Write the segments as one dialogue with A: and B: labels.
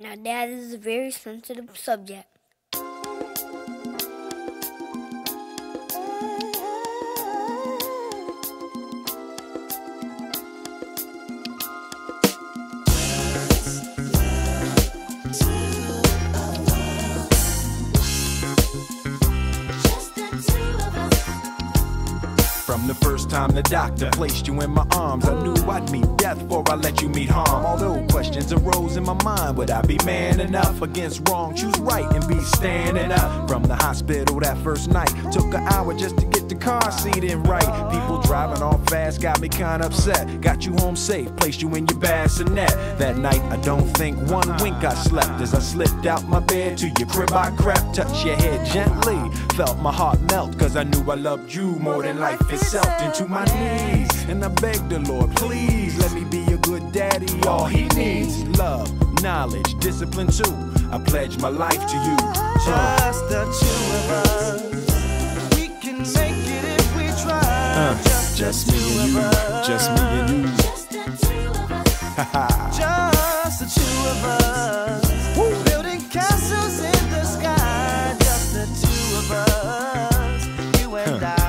A: Now that is a very sensitive subject.
B: From the first time the doctor placed you in my arms, I knew I'd meet death before I let you meet harm. Although questions arose in my mind, would I be man enough against wrong? Choose right and be standing up. From the hospital that first night, took an hour just to get the car seat in right. People driving off fast got me kinda upset. Got you home safe, placed you in your bassinet. That night I don't think one wink I slept. As I slipped out my bed to your crib I crept. Touched your head gently, felt my heart melt, cause I knew I loved you more than life itself. Into my knees, and I begged the Lord, please let me be a good daddy. All he needs, love, knowledge, discipline too. I pledge my life to you.
C: Just the two of us, we can make it if we try.
B: Just me and you, just me and you.
C: Just the two of us, just the two of us. Woo. Building castles in the sky. Just the two of us, you and I.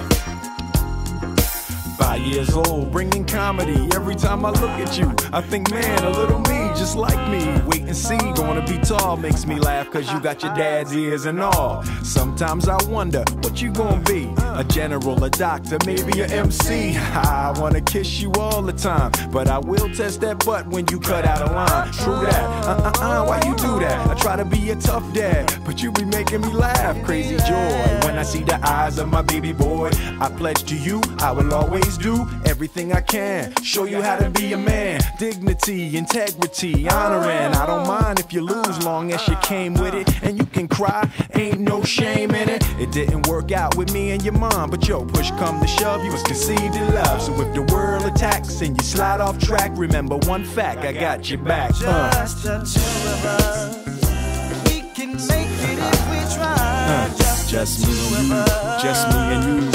B: 5 years old, bringing comedy. Every time I look at you, I think, man, a little me, just like me. Wait and see, gonna be tall, makes me laugh, cause you got your dad's ears and all. Sometimes I wonder, what you gonna be? A general, a doctor, maybe a MC. I wanna kiss you all the time, but I will test that butt when you cut out a line. True that, why you do that? I try to be a tough dad, but you be making me laugh. Crazy joy, when I see the eyes of my baby boy. I pledge to you, I will always do everything I can. Show you how to be a man. Dignity, integrity, honoring. I don't mind if you lose, long as you came with it. And you can cry, ain't no shame in it. It didn't work out with me and your mom, but yo, push come to shove, you was conceived in love. So if the world attacks and you slide off track, remember one fact, I got your back.
C: Just the two of us, we can make it if we try.
B: Just me and you, just me and you.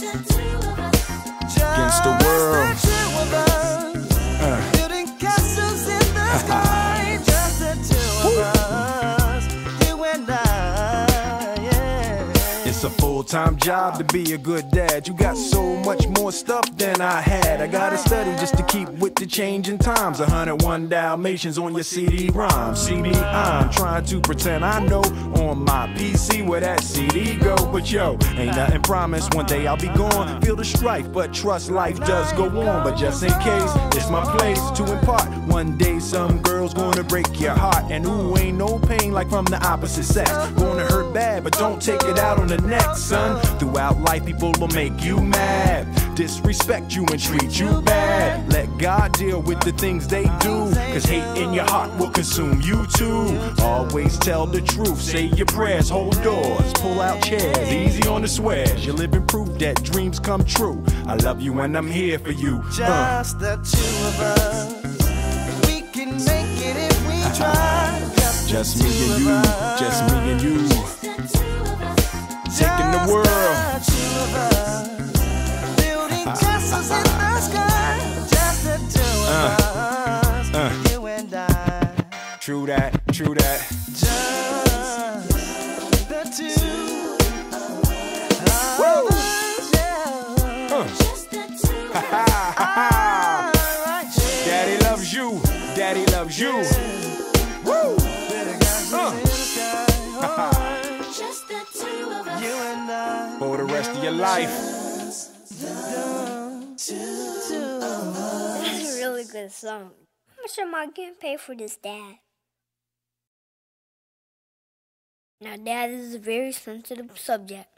B: Against the world.
C: Just the two of us, building castles in the sky. Just the two of us, you and I, yeah.
B: It's a full-time job to be a good dad. You got so much more stuff than I had. I gotta study just to keep with the changing times. 101 Dalmatians on your CD-ROM. See me, I'm trying to pretend I know on my PC where that CD go. But yo, ain't nothing promised. One day I'll be gone. Feel the strife, but trust life does go on. But just in case, it's my place to impart. One day some girl's gonna break your heart. And ooh, ain't no pain like from the opposite sex. Gonna hurt bad, but don't take it out on the next, son. Throughout life, people will make you mad, disrespect you and treat you bad. Let God deal with the things they do, cause hate in your heart will consume you too. Always tell the truth, say your prayers, hold doors, pull out chairs, easy on the swears. You're living proof that dreams come true. I love you and I'm here for you.
C: Just the two of us, we can make it if we try.
B: Just me and you, just me and you. Taking the world.
C: Just the two of us, building castles in the sky. Just the two of us, you and I.
B: True that, true that.
C: Just the two of us, yeah. Just the two of us.
B: Daddy loves you, daddy loves you. Woo!
C: Just the two of us, you and I.
B: For the rest of your life.
A: This is a really good song. How much am I getting paid for this, Dad? Now that is a very sensitive subject.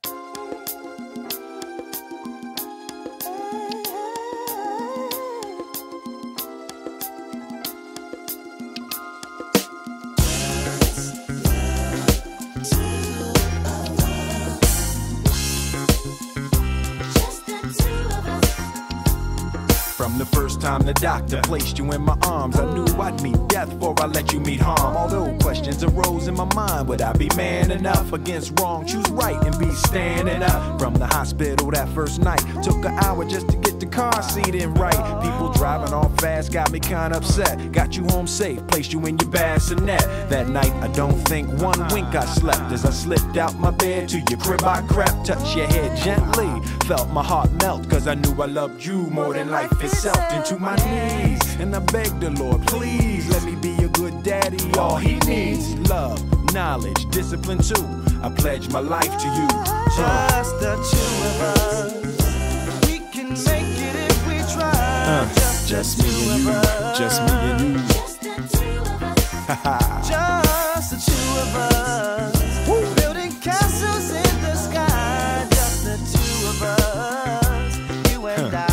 B: From the first time the doctor placed you in my arms, I knew I'd meet death before I let you meet harm. Although questions arose in my mind, would I be man enough against wrong? Choose right and be standing up. From the hospital that first night, took an hour just to get if the car seat ain't right. People driving off fast got me kinda upset. Got you home safe, placed you in your bassinet. That night I don't think one wink I slept. As I slipped out my bed to your crib I crept. Touched your head gently, felt my heart melt. Cause I knew I loved you more than life itself. Into my knees, and I begged the Lord, please let me be a good daddy. All he needs, love, knowledge, discipline too. I pledge my life to you.
C: Just the two of us. We can make it if we try.
B: Just me and you. Just me and you.
A: Just the two of us.
C: Just the two of us. Woo. Building castles in the sky. Just the two of us. You and I.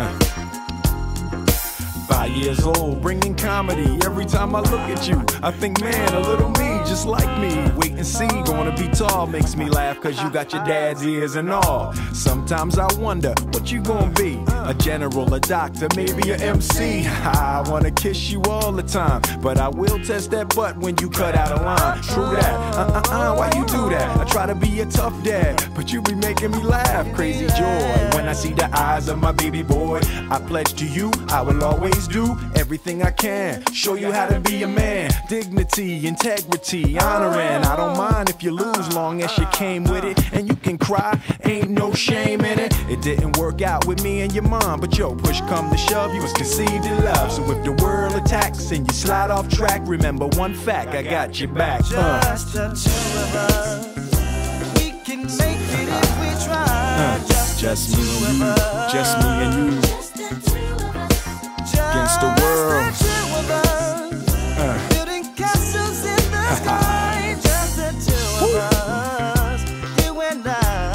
B: 5 years old, bringing comedy. Every time I look at you, I think, man, a little me, just like me. Wait and see, gonna be tall, makes me laugh, cause you got your dad's ears and all. Sometimes I wonder, what you gonna be? A general, a doctor, maybe a MC. I wanna kiss you all the time, but I will test that butt when you cut out a line. True that, why you do that? I try to be a tough dad, but you be making me laugh. Crazy joy, when I see the eyes of my baby boy. I pledge to you, I will always do everything I can. Show you how to be a man. Dignity, integrity, honoring. I don't mind if you lose, long as you came with it. And you can cry, ain't no shame in it. It didn't work out with me and your mom, but yo, push come to shove, you was conceived in love. So if the world attacks and you slide off track, remember one fact, I got your back.
C: Just the two of us. We can make it if we try.
B: Just me and you. Just me and you.
A: Just the two of us.
B: Against the world.
C: Just the two of us. Building castles in the sky. Just the two of us. You and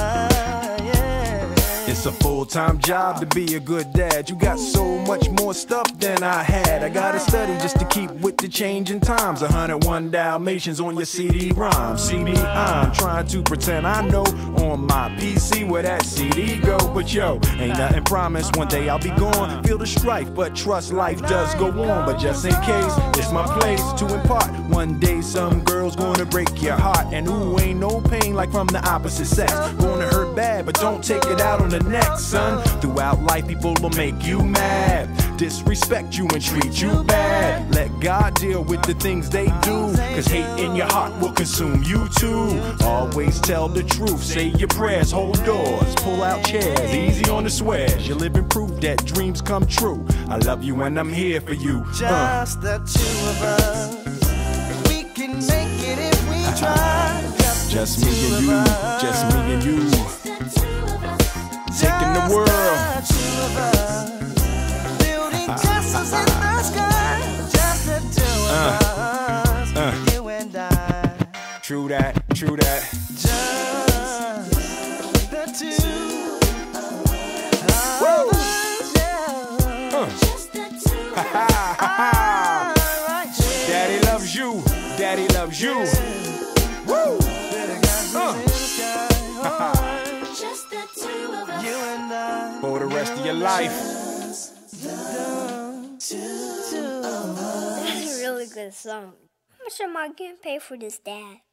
C: I, yeah.
B: It's a full-time job to be a good dad. You got so much more stuff than I had. I gotta study just to keep with the changing times. 101 Dalmatians on your CD-ROM. See me, I'm trying to pretend I know on my PC where that CD go. But yo, ain't nothing promised. One day I'll be gone. Feel the strife, but trust life does go on. But just in case, it's my place to impart. One day some girl's gonna break your heart. And ooh, ain't no pain like from the opposite sex. Gonna hurt bad, but don't take it out on the next, son. Throughout life, people will make you mad, disrespect you and treat you bad. Let God deal with the things they do, cause hate in your heart will consume you too. Always tell the truth, say your prayers, hold doors, pull out chairs, easy on the swears. You're living proof that dreams come true. I love you and I'm here for you.
C: Just the two of us. We can make it if we try.
B: Just me and you. Just me and you.
A: Just the two of us.
B: Taking the world.
C: Just the two of us. Building castles in the sky. Just the two of us. You and I.
B: True that, true that.
C: Just the two of us. Yeah.
A: Just the two of us.
C: Alright, yeah.
B: Daddy loves you, daddy loves you. Woo!
C: Building castles in the sky.
A: Just the two of us.
C: You and I.
B: For the rest of your life.
A: That's a really good song. How much am I getting paid for this, Dad?